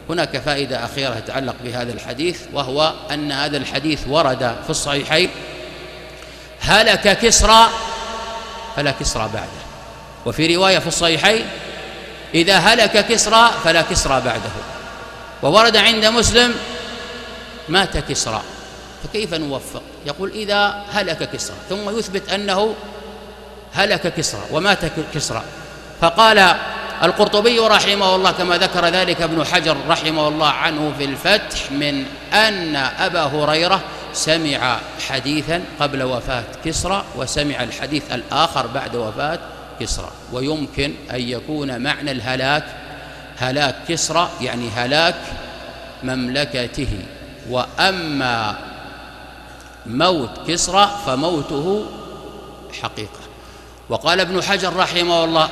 هناك فائدة أخيرة تتعلق بهذا الحديث، وهو أن هذا الحديث ورد في الصحيحين: هلك كسرى فلا كسرى بعده. وفي رواية في الصحيحين: إذا هلك كسرى فلا كسرى بعده. وورد عند مسلم: مات كسرى. فكيف نوفق؟ يقول إذا هلك كسرى، ثم يثبت أنه هلك كسرى ومات كسرى. فقال القرطبي رحمه الله كما ذكر ذلك ابن حجر رحمه الله عنه في الفتح: من أن أبا هريرة سمع حديثا قبل وفاة كسرى وسمع الحديث الآخر بعد وفاة كسرى. ويمكن أن يكون معنى الهلاك هلاك كسرى يعني هلاك مملكته، وأما موت كسرى فموته حقيقة. وقال ابن حجر رحمه الله: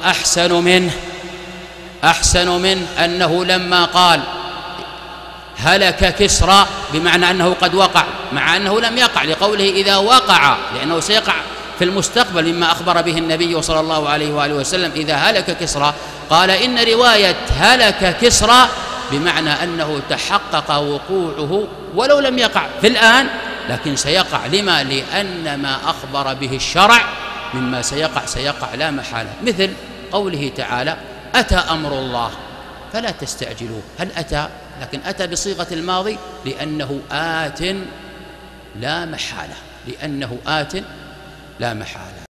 أحسن منه أنه لما قال هلك كسرى بمعنى أنه قد وقع، مع أنه لم يقع، لقوله إذا وقع، لأنه سيقع في المستقبل مما أخبر به النبي صلى الله عليه وآله وسلم: إذا هلك كسرى. قال إن رواية هلك كسرى بمعنى أنه تحقق وقوعه ولو لم يقع في الآن، لكن سيقع. لما؟ لأن ما أخبر به الشرع مما سيقع لا محالة، مثل قوله تعالى: أتى أمر الله فلا تستعجلوه. هل أتى؟ لكن أتى بصيغة الماضي لأنه آت لا محالة،